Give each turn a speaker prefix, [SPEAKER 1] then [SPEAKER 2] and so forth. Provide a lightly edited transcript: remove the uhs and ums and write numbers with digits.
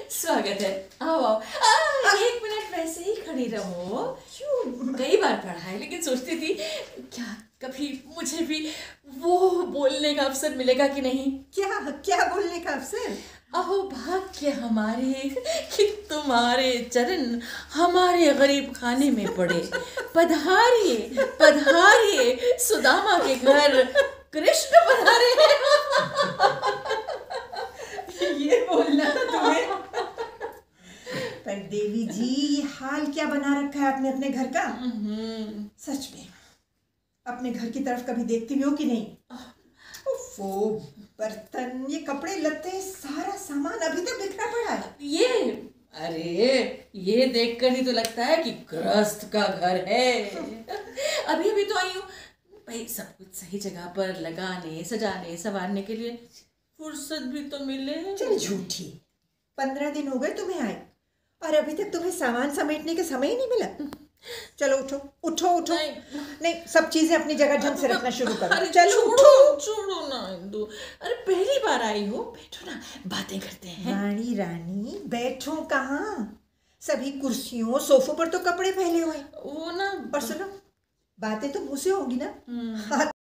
[SPEAKER 1] स्वागत है। आओ आओ। एक मिनट वैसे ही खड़ी रहो। क्यों? कई बार पढ़ा है, लेकिन सोचती थी क्या कभी मुझे भी वो बोलने का अवसर मिलेगा कि नहीं।
[SPEAKER 2] क्या क्या बोलने का अवसर?
[SPEAKER 1] अहो भाग्य हमारे कि तुम्हारे चरण हमारे गरीब खाने में पड़े। पधारिए पधारिए, सुदामा के घर कृष्ण पधारे।
[SPEAKER 2] ये बोलना था तुम्हें? पर देवी जी, ये हाल क्या बना रखा है आपने अपने घर का? सच में अपने घर की तरफ कभी देखती भी हो कि नहीं? वो बर्तन, ये कपड़े लत्ते, सारा सामान अभी तक बिखरा पड़ा है।
[SPEAKER 1] ये देखकर ही तो लगता है कि गृहस्थ का घर है। अभी अभी तो आई हूँ भाई, सब कुछ सही जगह पर लगाने सजाने संवारने के लिए फुर्सत भी तो मिले।
[SPEAKER 2] चल झूठी, 15 दिन हो गए तुम्हें आए और अभी तक तुम्हें सामान समेटने का समय ही नहीं मिला। चलो उठो उठो उठो। नहीं, सब चीजें अपनी जगह ढंग से रखना शुरू करो। चलो
[SPEAKER 1] छोड़ो ना इंदु। अरे पहली बार आई हो, बैठो ना, बातें करते हैं।
[SPEAKER 2] रानी रानी बैठो कहाँ? सभी कुर्सियों सोफों पर तो कपड़े फैले हुए।
[SPEAKER 1] वो ना,
[SPEAKER 2] और सुनो, बातें तो मुँह से होंगी ना?